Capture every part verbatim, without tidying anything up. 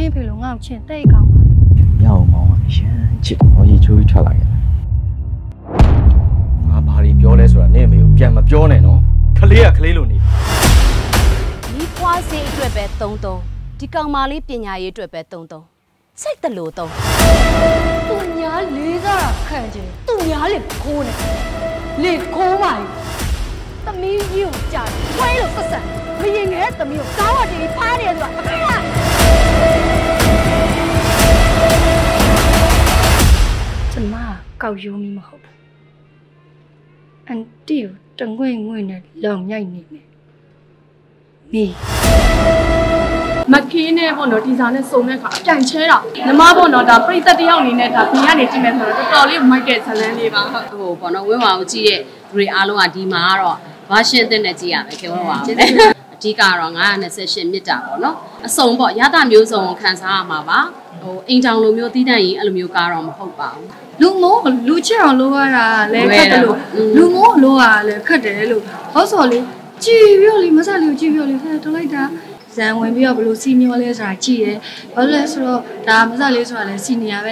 你陪龙啊，钱得搞嘛。 要忙先去我一出去出来的。我把你表来说了，你也没有变么表呢喏？可累啊，可累了你。 你花些一对白东东，这刚马里变伢一对白东东，谁得路东？ 杜伢离着看见，杜伢里哭呢，里哭嘛。他没有家，歪了不是，没人爱怎么有，搞我这里趴点了，对呀。怎么搞有米么好？俺丢等会我呢，两年呢，米。 မခင်းနဲ့ပေါ့နော်ဒီစားနဲ့စုံတဲ့ခါအပြိုင်ချဲတာညီမပေါ့နော်ဒါပြိသက်တယောက်အနေနဲ့ဒါပြင်ကနေကြည့်မယ်ဆိုတော့တော်တော်လေးမိုက်တဲ့ဇလန်းလေးပါဟုတ်ဟိုပေါ့နော်ဝင်းဝါကိုကြည့်တဲ့လူတွေအားလုံးကဒီမှာကတော့ version အသစ်နဲ့ကြည့်ရမယ်ခင်ဗျာပါအဓိကတော့ငါးရာနှစ်ဆယ့်ရှစ်မြစ်တာပေါ့နော်အစုံပေါ့ရတာမျိုးစုံကိုခန်းစားရမှာပါဟိုအိမ်တောင်လိုမျိုးတီးတန့်ရင်အဲ့လိုမျိုးကားတော့မဟုတ်ပါဘူးလူမိုးလူချစ်အောင်လုပ်ရတာလည်းခက်တယ်လို့လူမိုးလုပ်ရတာလည်းခက်တယ်လို့ဟောစော်လေးကြည်ပြောလေးမဆလေးကိုကြည်ပြောလေးဖက်ထုတ်လိုက်တာဇန်ဝင်ပြီးတော့ဘလို့စီမျောလဲဆိုတာကြည့်ရဲဘာလို့လဲဆိုတော့ဒါမဆလေးဆိုတာလည်းစီနေရပဲ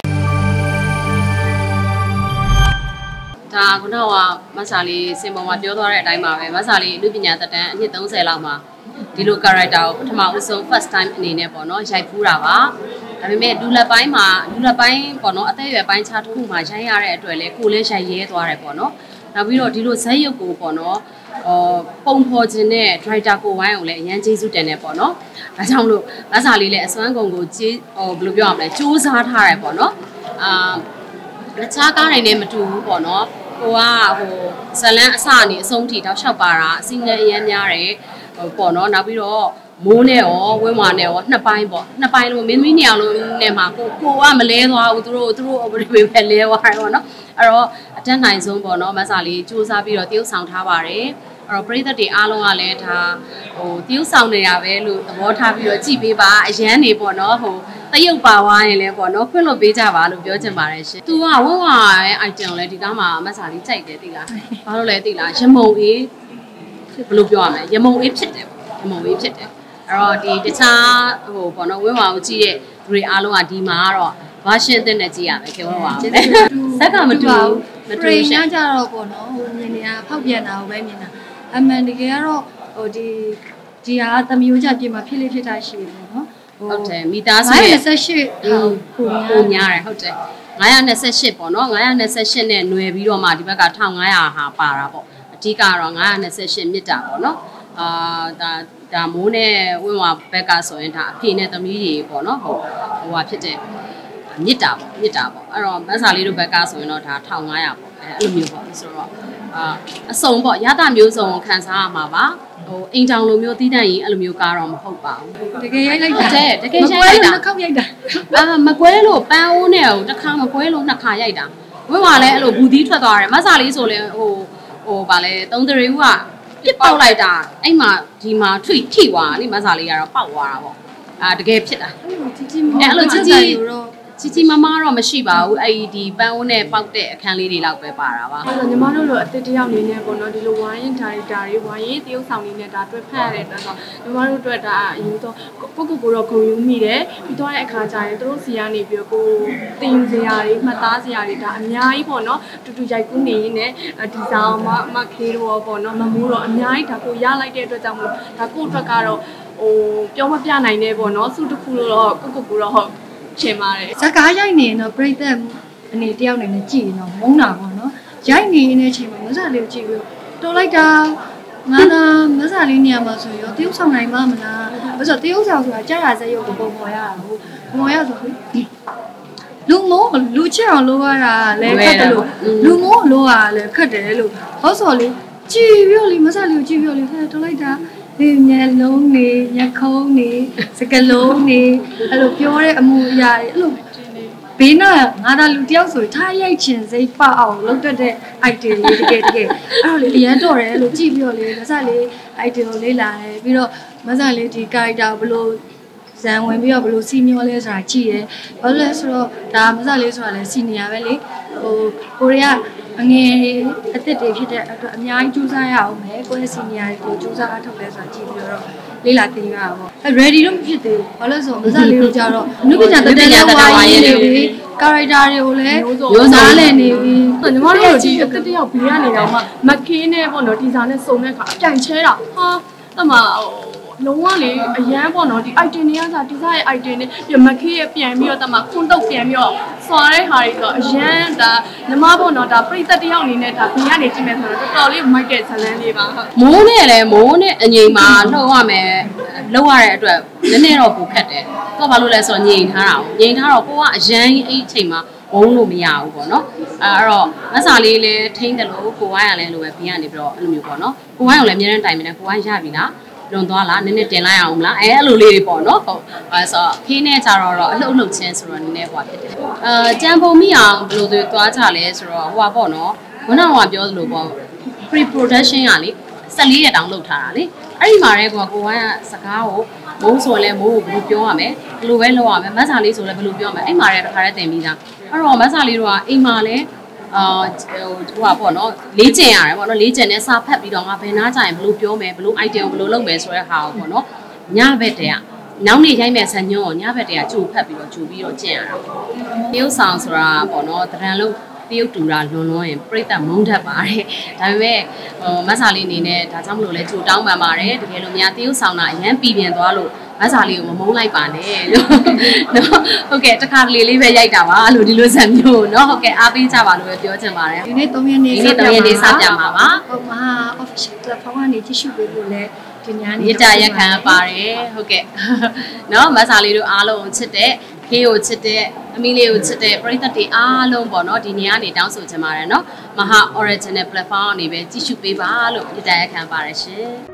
ဒါခုနကမဆာလေးစင်ပေါ်မှာပြောသွားတဲ့အတိုင်းပါပဲမဆာလေးအမှုပညာသက်တမ်းအနှစ်သုံးဆယ်လောက်မှာဒီလို character ကိုပထမဦးဆုံး first time အနေနဲ့ပေါ့နော်ရိုက်ဖူးတာပါဒါပေမဲ့လူလက်ပိုင်းမှာလူလက်ပိုင်းပေါ့နော်အသက်အရွယ်ပိုင်းခြားတစ်ခုမှာရိုက်ရတဲ့အတွက်လေကိုလည်းရိုက်ရဲသွားတယ်ပေါ့နော်နောက်ပြီးတော့ဒီလိုဇက်ရုပ်ကိုပေါ့နော်အော်ပုံဖော်ခြင်းနဲ့ driver ကိုဝိုင်းအောင်လည်းအရန်ကျေးဇူးတင်နေပေါ့နော်။ဒါကြောင့်မလို့မဆာလေးလည်းအစွမ်းကုန်ကိုကျေးဟိုဘယ်လိုပြောရမလဲစူးစမ်းထားတယ်ပေါ့နော်။အာတခြားကားတွေနဲ့မတူဘူးပေါ့နော်။ဟိုကဟိုဇလန်းအစအနေအဆုံးထိတောက်လျှောက်ပါတာအစင်းနဲ့အရန်များတယ်ဟိုပေါ့နော်နောက်ပြီးတော့မိုးနဲ့ရောဝင်းဝါနဲ့ရောနှစ်ပိုင်းပေါ့နှစ်ပိုင်းလုံးမင်းသမီးနေအောင်လုံးနဲ့မှာကိုကိုကမလဲသွားဘူးသူတို့သူတို့ operate ပဲလဲသွားတယ်ပေါ့နော်အဲ့တော့အတန်းနိုင်ဆုံးပေါ့နော်မဆာလေးစူးစမ်းပြီးတော့တရုပ်ဆောင်ထားပါတယ်အဲ့တော့ပရိသတ်တွေအားလုံးကလည်းဒါဟိုတရုပ်ဆောင်နေတာပဲလို့သဘောထားပြီးတော့ကြည်ပေးပါအရန်နေပေါ့နော်ဟိုတရုပ်ပါသွားရင်လည်းပေါ့နော်ခွင့်လွှတ်ပေးကြပါလို့ပြောချင်ပါတယ်ရှင်သူကဝင်းဝါရဲ့ item လည်းဒီကားမှာမဆာလေးကြိုက်တယ်သိလားဘာလို့လဲသိလားရမုံအေးဘယ်လိုပြောရမလဲရမုံအေးဖြစ်တယ်ပေါ့ရမုံအေးဖြစ်တယ်အဲ့တော့ဒီတခြားဟိုပေါ့နော်ဝင်းဝါကိုကြည့်တဲ့လူတွေအားလုံးကဒီမှာကတော့ version အသစ်နဲ့ကြည့်ရမယ်ခင်ဗျာပါဇက်ကမတူဘူးမတူဘူးရှင်းကြတော့ပေါ့နော်ဟိုမြင်နေတာဖောက်ပြန်တာကိုပဲမြင်တာအမှန်တကယ်ကတော့ဟိုဒီဒီဟာတမျိုးကြပြင်မှာဖြစ်လေဖြစ်တာရှိတယ်နော်ဟုတ်တယ်မိသားစုရဲ့ငါးရာနှစ်ဆယ့်ရှစ်ပုံများတယ်ဟုတ်တယ်ငါးရာနှစ်ဆယ့်ရှစ်ပေါ့နော်ငါးရာနှစ်ဆယ့်ရှစ်နဲ့ຫນွယ်ပြီးတော့မှဒီဘက်ကတစ်ထောင်ငါးရာဟာပါတာပေါ့အဓိကတော့ငါးရာနှစ်ဆယ့်ရှစ်မြစ်တာပေါ့နော်အာဒါဒါမိုးနဲ့ဝင်းဝါဘက်ကဆိုရင်ဒါအဖေနဲ့သမီးတွေပေါ့နော်ဟိုဟိုဟာဖြစ်တဲ့မြစ်တာပေါ့မြစ်တာပေါ့အဲ့တော့မဆာလေးတို့ဘက်ကဆိုရင်တော့ဒါတစ်ထောင်ငါးရာပေါ့အဲ့လိုမျိုးပေါ့ဆိုတော့အာအစုံပေါ့ရတာမျိုးစုံခန်းစားရမှာပါဟိုအိမ်တောင်လိုမျိုးတီးတန့်ရင်အဲ့လိုမျိုးကားတော့မဟုတ်ပါဘူးတကယ်ရိုက်လိုက်တာတဲ့တကယ်ရိုက်လိုက်တာခောက်ရိုက်တာအာမကွဲလို့ပန်းအိုးနဲ့ဟိုတစ်ခါမကွဲလို့နှစ်ခါရိုက်တာဝင်းဝါလည်းအဲ့လိုဘူသီးထွက်သွားတယ်မဆာလေးဆိုလည်းဟိုဟိုဗာလဲသုံးတရီဦးကပြစ်ပေါက်လိုက်တာအဲ့မှာဒီမှာထွိထိသွားလိမဆာလေးကတော့ပေါက်သွားတာပေါ့အာတကယ်ဖြစ်တာကြီးကြီးအဲ့လိုကြီးကြီးကြီးကြီးမမတော့မရှိပါဘူးအဲ့ဒီပန်းအိုးနဲ့ပေါက်တဲ့အခန်းလေးတွေလောက်ပဲပါတာပါအဲ့တော့ညီမတို့လိုအသစ်တယောက်နေနဲ့ပေါ့နော်ဒီလိုဝိုင်းရင်ဒါရိုက်တာတွေဝိုင်းရင်တရုပ်ဆောင်နေနဲ့ဒါတွေ့ဖက်ရတဲ့အတွက်ဆိုညီမတို့အတွက်ဒါအရင်တော့ကိုကိုကိုတော့ဂုံယူမိတယ်ပြီးတော့ရဲ့အခါကျရင်တို့စီကနေပြီးကိုတင်စရာတွေမှတ်သားစရာတွေဒါအများကြီးပေါ့နော်တူတူရိုက်ကူးနေရင်းနဲ့ဒီဆောင်မမခေတော့ပေါ့နော်မမိုးတော့အများကြီးဒါကိုရလိုက်တဲ့အတွက်ကြောင့်မလို့ဒါကိုအတွက်ကတော့ဟိုပြောမပြနိုင်နဲ့ပေါ့နော်စုတစ်ခုလို့တော့ကိုကိုကိုတော့ဟုတ်ချင်ပါတယ်ဇကားရိုက်နေရင်တော့ပြိတ္တအနေတယောက်နေနဲ့ကြည့်ရင်တော့မုန်းတာပေါ့နော်ရိုက်နေတဲ့အချိန်မှာမဆာလေးကိုကြည့်ပြီးတော်လိုက်တာငါသာမဆာလေးနေရာမှာဆိုရောတရုပ်ဆောင်နိုင်မှာမလားဘာလို့တရုပ်ဆောင်ဆိုတာကြာရစရုပ်ကိုပုံပေါ်ရတာဟုတ်ပုံရဆိုလူမိုးလူချစ်အောင်လုပ်ရတာလည်းခက်တယ်လို့လူမိုးလုပ်ရတာလည်းခက်တယ်လို့ဟောစော်လေးကြည့်ပြောလေးမဆာလေးကိုကြည့်ပြောလေးဖက်တော်လိုက်တာဒီညလုံးနေညခုံးနေစကလုံးနေအဲ့လိုပြောတဲ့အမှုအရာတွေအဲ့လိုဘေးနာငါသာလူတယောက်ဆိုထားရိုက်ချင်စိတ်ပအောင်လုပ်တတ်တဲ့ item လေးတကယ်တကယ်အဲ့တော့လေအရန်တော့တယ်လို့ကြည့်ပြီးတော့လေမဆလေး item ကိုလေးလာတယ်ပြီးတော့မဆလေးဒီ character ဘလို့ဇန်ဝင်ပြီးတော့ဘလို့စီမျောလဲဆိုတာကြည့်ရဲဘာလို့လဲဆိုတော့ဒါမဆလေးဆိုတာလဲစီနီယာပဲလေဟိုကိုရီးယားအငယ်အစ်စ်တွေဖြစ်တဲ့အတွက်အများကြီးကြိုးစားရအောင်မယ်ကိုယ့်ရဲ့စီနီယာတွေကိုကြိုးစားအားထုတ်လဲဆိုတာကြည့်ပြီးတော့လေးလာတင်ရတာပေါ့ ready တော့မဖြစ်သေးဘူးဘာလို့ဆိုမစားလေးတို့ကြတော့အနုပညာတက်တဲ့ဝါရင်းနေပြီ character တွေကိုလည်းရိုးစားလည်နေပြီညီမတို့ဒီအသက်တယောက်ဘေးကနေတော့မှမခင်းနဲ့ပေါ့နော်ဒီစာနဲ့စုံတဲ့အခါအပြိုင်ချဲတာဟာအဲ့မှာလုံးဝလေအရန်ပေါ့နော်ဒီ item တွေကစားဒီစားရဲ့ item တွေပြမခေးရပြန်ပြီးတော့တမခွန်းတုတ်ပြန်ပြီးတော့စွာတဲ့ဟာတွေဆိုအရန်ဒါညီမပေါ့နော်ဒါပြိသက်တယောက်အနေနဲ့ဒါဘေးကနေကြည့်မယ်ဆိုတော့တော်တော်လေးမိုက်တဲ့ဇလန်းလေးပါဟုတ်မိုးနဲ့လည်းမိုးနဲ့အငိမ်မှာလှုပ်ရမယ်လှုပ်ရတဲ့အတွက်နည်းနည်းတော့ပူခတ်တယ်တော့ဘာလို့လဲဆိုတော့ငိမ်ထားတာငိမ်ထားတော့ကိုကအရန်အဲ့အချိန်မှာဝုန်းလို့မရဘူးပေါ့နော်အဲအဲ့တော့မဆာလေးလည်းထိန်းတယ်လို့ကိုဝိုင်းရလဲလို့ပဲဘေးကနေပြီးတော့အဲ့လိုမျိုးပေါ့နော်ကိုဝိုင်းအောင်လည်းအများနဲ့တိုင်နေတယ်ကိုဝိုင်းရပြီလားလွန်သွားလားနည်းနည်းတင်လိုက်အောင်မလားအဲအဲ့လိုလေးတွေပေါ့နော်ဟုတ်အဲဆိုဖေးနဲ့ကြတော့တော့အလှုပ်လှုပ်ချင်းဆိုတော့နည်းနည်းဟွာဖြစ်တယ်အဲကြံပုံမိအောင်ဘယ်လိုတွေသွားကြလဲဆိုတော့ဟိုပါပေါ့နော်ခုနကပြောသလိုပေါ့ pre production ကလေ၁၄ရက်တောင်လုပ်ထားတာလေအဲ့ဒီမှာတဲ့ကိုကကိုဝိုင်းကစကားကိုမိုးဆိုလဲမိုးကိုဘယ်လိုပြောရမလဲဘယ်လိုပဲလုပ်ရမလဲမဆာလေးဆိုလဲဘယ်လိုပြောရမလဲအဲ့မှာတဲ့တခါတည်းတင်ပြီးသားအဲ့တော့မဆာလေးတို့ကအိမ်မှာလဲအာဟိုဟာပေါ့နော်လေးကျင်ရတယ်ပေါ့နော်လေးကျင်နဲ့စာဖတ်ပြီးတော့ငါဘယ်နားကြရင်ဘယ်လိုပြောမယ်ဘယ်လို item ဘယ်လိုလုပ်မယ်ဆိုတဲ့ဟာကိုပေါ့နော်ညဘက်တည်းကနောက်နေ့ရိုက်မဲ့ဆန်ညွန့်ကိုညဘက်တည်းကကြိုဖတ်ပြီးတော့ကြိုပြီးတော့ကျင်ရတာတရုပ်ဆောင်ဆိုတာပေါ့နော်တရံလို့တရုပ်တူတာလွန်လွန်ရင်ပြိတ္တမုန်းတတ်ပါတယ်ဒါပေမဲ့ဟိုမဆာလေးအနေနဲ့ဒါကြောင့်မလို့လဲကြိုတောင်းပန်ပါတယ်တကယ်လို့များတရုပ်ဆောင်တာအရန်ပြည်ပြန်သွားလို့မဆာလေးကိုမမုန်းလိုက်ပါနဲ့လို့နော်ဟုတ်ကဲ့တခါတလေလေးပဲရိုက်တာပါလို့ဒီလိုဇာတ်မျိုးနော်ဟုတ်ကဲ့အားပေးကြပါလို့ပဲပြောချင်ပါတယ်ဒီနေ့၃ရက်နေ့ဒီနေ့၃ရက်နေ့စပြမှာပါဟုတ်မှာ official platform ကနေကြည့်ရှုပေးဖို့လည်းဒီညနေရတရက်ခံပါတယ်ဟုတ်ကဲ့နော်မဆာလေးတို့အားလုံးချစ်တဲ့ခေးကိုချစ်တဲ့အမီလေးကိုချစ်တဲ့ပရိသတ်တွေအားလုံးပေါ့နော်ဒီနေ့ကနေတောင်းဆိုချင်ပါတယ်နော်မဟာ original platform ကနေပဲကြည့်ရှုပေးပါလို့ရတရက်ခံပါတယ်ရှင်